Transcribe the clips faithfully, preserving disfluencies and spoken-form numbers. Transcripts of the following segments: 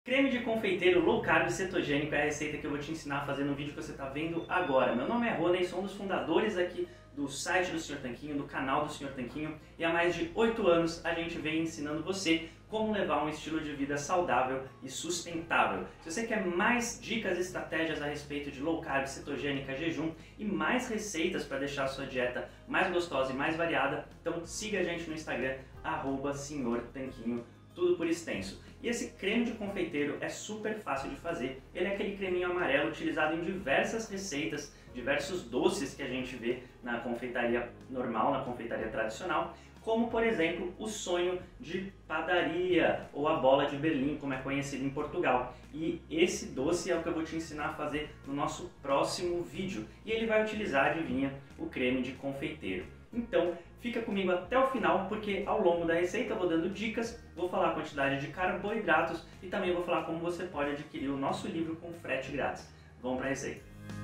Creme de confeiteiro low carb cetogênico é a receita que eu vou te ensinar a fazer no vídeo que você está vendo agora. Meu nome é Rony, sou um dos fundadores aqui do site do senhor Tanquinho, do canal do senhor Tanquinho, e há mais de oito anos a gente vem ensinando você como levar um estilo de vida saudável e sustentável. Se você quer mais dicas e estratégias a respeito de low carb, cetogênica, jejum e mais receitas para deixar a sua dieta mais gostosa e mais variada, então siga a gente no Instagram, arroba senhor Tanquinho, tudo por extenso. E esse creme de confeiteiro é super fácil de fazer. Ele é aquele creminho amarelo utilizado em diversas receitas, diversos doces que a gente vê na confeitaria normal, na confeitaria tradicional, como por exemplo o sonho de padaria ou a bola de Berlim, como é conhecido em Portugal. E esse doce é o que eu vou te ensinar a fazer no nosso próximo vídeo. E ele vai utilizar, adivinha, o creme de confeiteiro. Então, fica comigo até o final, porque ao longo da receita eu vou dando dicas, vou falar a quantidade de carboidratos e também vou falar como você pode adquirir o nosso livro com frete grátis. Vamos para a receita.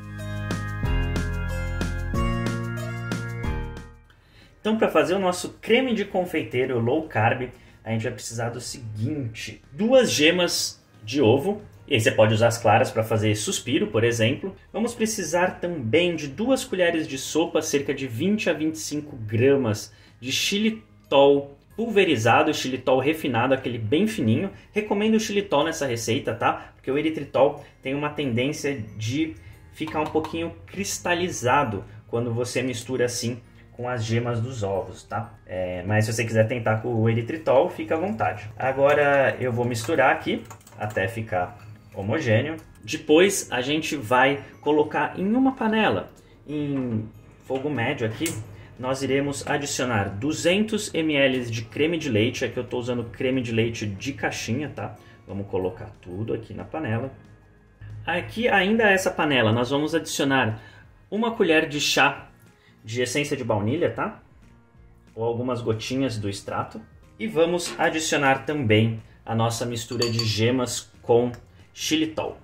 Então, para fazer o nosso creme de confeiteiro low carb, a gente vai precisar do seguinte: duas gemas de ovo. E aí você pode usar as claras para fazer suspiro, por exemplo. Vamos precisar também de duas colheres de sopa, cerca de vinte a vinte e cinco gramas de xilitol pulverizado, xilitol refinado, aquele bem fininho. Recomendo o xilitol nessa receita, tá? Porque o eritritol tem uma tendência de ficar um pouquinho cristalizado quando você mistura assim com as gemas dos ovos, tá? É, mas se você quiser tentar com o eritritol, fica à vontade. Agora eu vou misturar aqui até ficar homogêneo. Depois a gente vai colocar em uma panela, em fogo médio aqui, nós iremos adicionar duzentos mililitros de creme de leite. Aqui eu estou usando creme de leite de caixinha, tá? Vamos colocar tudo aqui na panela. Aqui ainda essa panela nós vamos adicionar uma colher de chá de essência de baunilha, tá? Ou algumas gotinhas do extrato. E vamos adicionar também a nossa mistura de gemas com xilitol.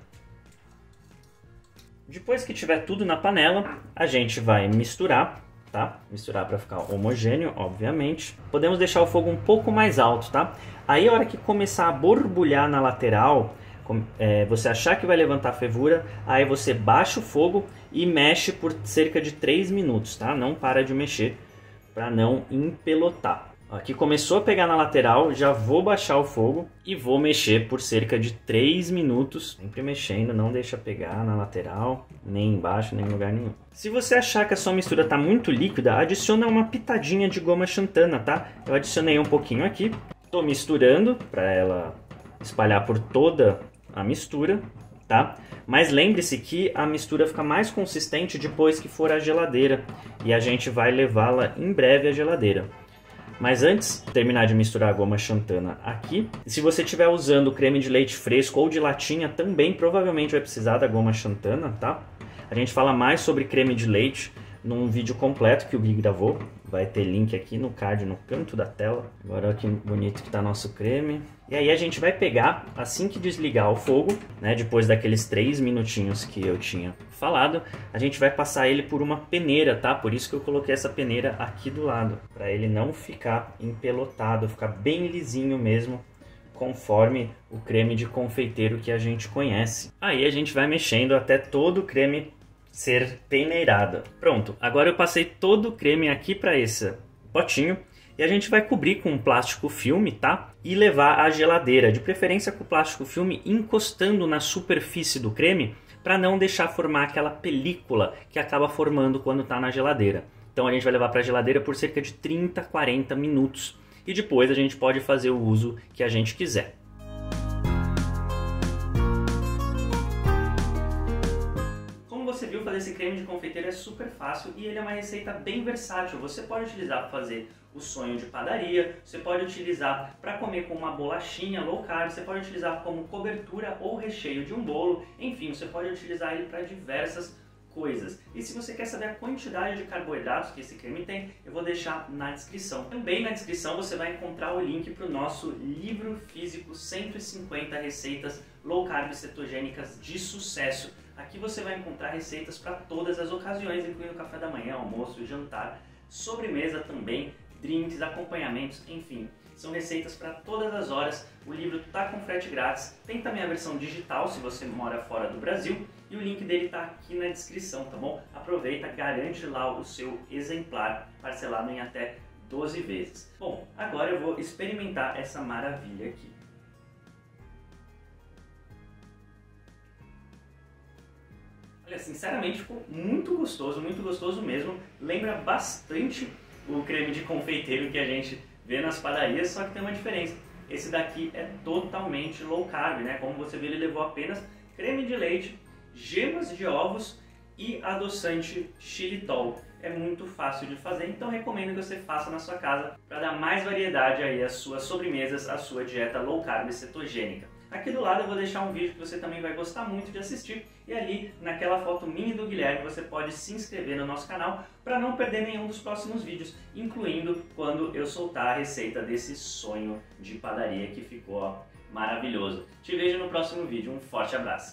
Depois que tiver tudo na panela, a gente vai misturar, tá? Misturar para ficar homogêneo, obviamente. Podemos deixar o fogo um pouco mais alto, tá? Aí a hora que começar a borbulhar na lateral, é, você achar que vai levantar a fervura, aí você baixa o fogo e mexe por cerca de três minutos, tá? Não para de mexer para não empelotar. Aqui começou a pegar na lateral, já vou baixar o fogo e vou mexer por cerca de três minutos. Sempre mexendo, não deixa pegar na lateral, nem embaixo, nem em lugar nenhum. Se você achar que a sua mistura está muito líquida, adiciona uma pitadinha de goma xantana, tá? Eu adicionei um pouquinho aqui. Estou misturando para ela espalhar por toda a mistura, tá? Mas lembre-se que a mistura fica mais consistente depois que for à geladeira. E a gente vai levá-la em breve à geladeira. Mas antes de terminar de misturar a goma xantana aqui, se você estiver usando creme de leite fresco ou de latinha, também provavelmente vai precisar da goma xantana, tá? A gente fala mais sobre creme de leite num vídeo completo que o Gui gravou. Vai ter link aqui no card, no canto da tela. Agora olha que bonito que está nosso creme. E aí a gente vai pegar, assim que desligar o fogo, né, depois daqueles três minutinhos que eu tinha falado, a gente vai passar ele por uma peneira, tá? Por isso que eu coloquei essa peneira aqui do lado, para ele não ficar empelotado, ficar bem lisinho mesmo, conforme o creme de confeiteiro que a gente conhece. Aí a gente vai mexendo até todo o creme ser peneirado. Pronto, agora eu passei todo o creme aqui para esse potinho e a gente vai cobrir com um plástico filme, tá? E levar à geladeira, de preferência com o plástico filme encostando na superfície do creme para não deixar formar aquela película que acaba formando quando está na geladeira. Então a gente vai levar para a geladeira por cerca de trinta a quarenta minutos e depois a gente pode fazer o uso que a gente quiser. Você viu, fazer esse creme de confeiteiro é super fácil e ele é uma receita bem versátil. Você pode utilizar para fazer o sonho de padaria, você pode utilizar para comer com uma bolachinha low carb, você pode utilizar como cobertura ou recheio de um bolo, enfim, você pode utilizar ele para diversas coisas. E se você quer saber a quantidade de carboidratos que esse creme tem, eu vou deixar na descrição. Também na descrição você vai encontrar o link para o nosso livro físico cento e cinquenta receitas low carb cetogênicas de sucesso. Aqui você vai encontrar receitas para todas as ocasiões, incluindo café da manhã, almoço, jantar, sobremesa também, drinks, acompanhamentos, enfim. São receitas para todas as horas. O livro está com frete grátis. Tem também a versão digital se você mora fora do Brasil. E o link dele está aqui na descrição, tá bom? Aproveita, garante lá o seu exemplar parcelado em até doze vezes. Bom, agora eu vou experimentar essa maravilha aqui. Olha, sinceramente ficou muito gostoso, muito gostoso mesmo. Lembra bastante o creme de confeiteiro que a gente vê nas padarias, só que tem uma diferença. Esse daqui é totalmente low carb, né? Como você viu, ele levou apenas creme de leite, gemas de ovos e adoçante xilitol. É muito fácil de fazer, então recomendo que você faça na sua casa para dar mais variedade aí às suas sobremesas, à sua dieta low carb cetogênica. Aqui do lado eu vou deixar um vídeo que você também vai gostar muito de assistir, e ali naquela foto minha do Guilherme você pode se inscrever no nosso canal para não perder nenhum dos próximos vídeos, incluindo quando eu soltar a receita desse sonho de padaria que ficou ó, maravilhoso. Te vejo no próximo vídeo, um forte abraço!